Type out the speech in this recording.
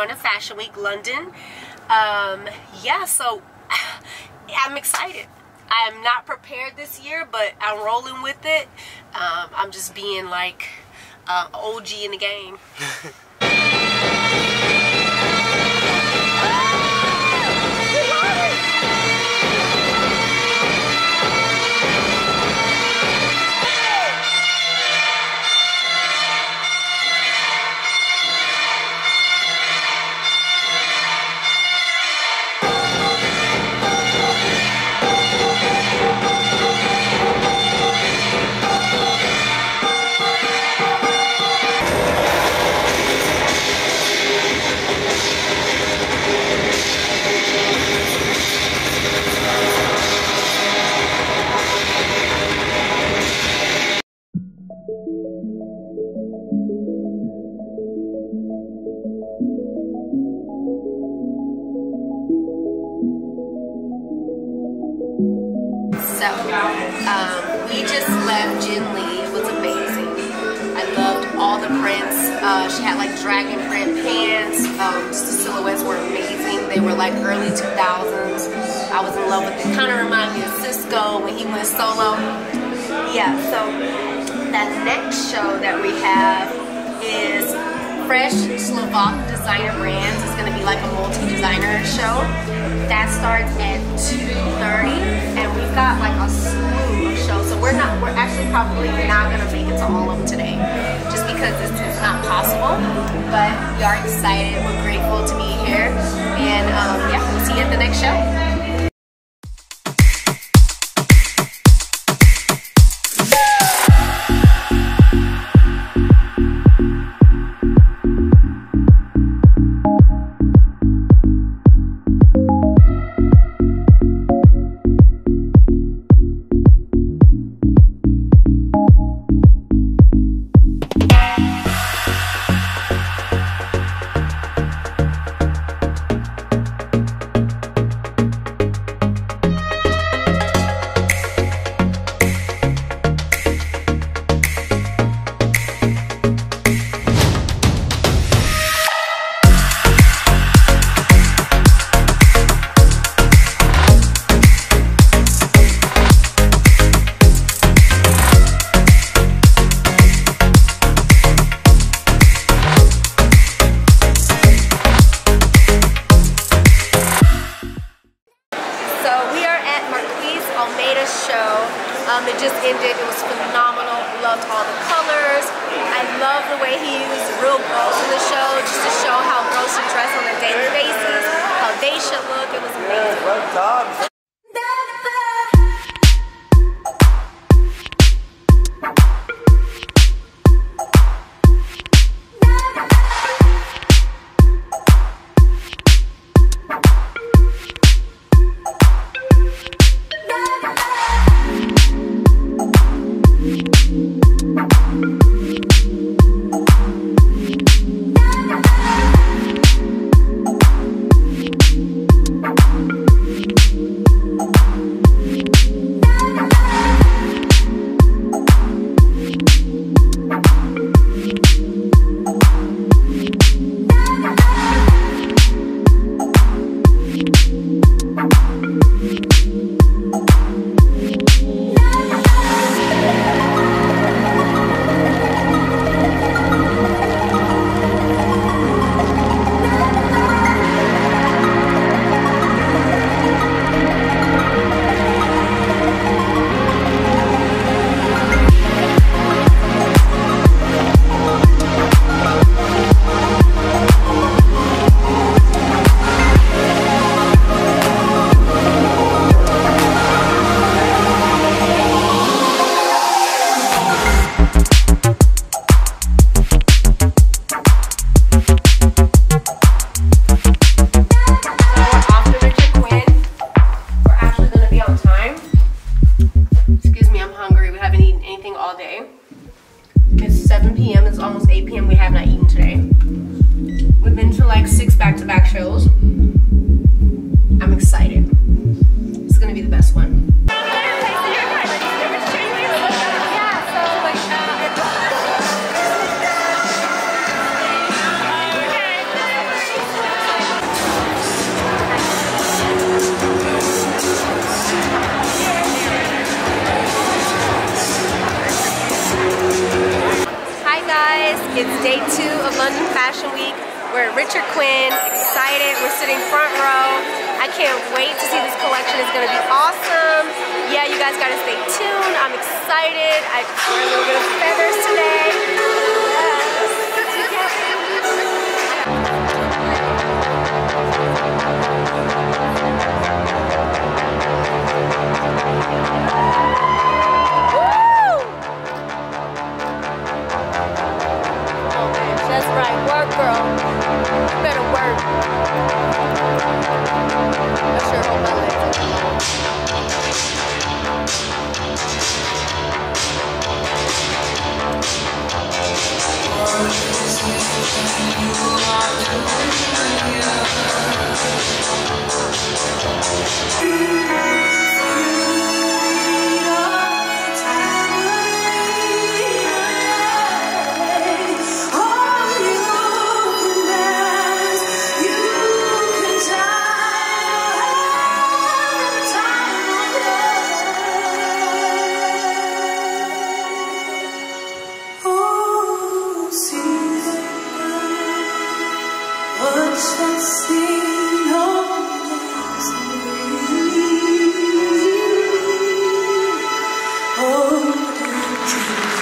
going to Fashion Week London. Yeah, so I'm excited. I'm not prepared this year, but I'm rolling with it. I'm just being like OG in the game. So, we just left Gin Lee. It was amazing. I loved all the prints. She had like dragon print pants. Just the silhouettes were amazing. They were like early 2000s. I was in love with it. Kind of reminded me of Cisco when he went solo. Yeah, so that next show that we have is Fresh Slovak Designer Brands. It's going to be like a multi-designer show. That starts at 2:30, and we've got like a slew of shows. So we're actually probably not gonna make it to all of them today, just because it's not possible. But we are excited. We're grateful to be here, and yeah, we'll see you at the next show. It just ended. It was phenomenal. Loved all the colors. I love the way he used real girls in the show, just to show how girls should dress on a daily basis, how they should look. It was amazing. It's day 2 of London Fashion Week. We're at Richard Quinn, excited. We're sitting front row. I can't wait to see this collection. It's gonna be awesome. Yeah, you guys gotta stay tuned. I'm excited. I wear a little bit of feathers today. That's right, work, girl. You better work. I sure hope my legs Oh,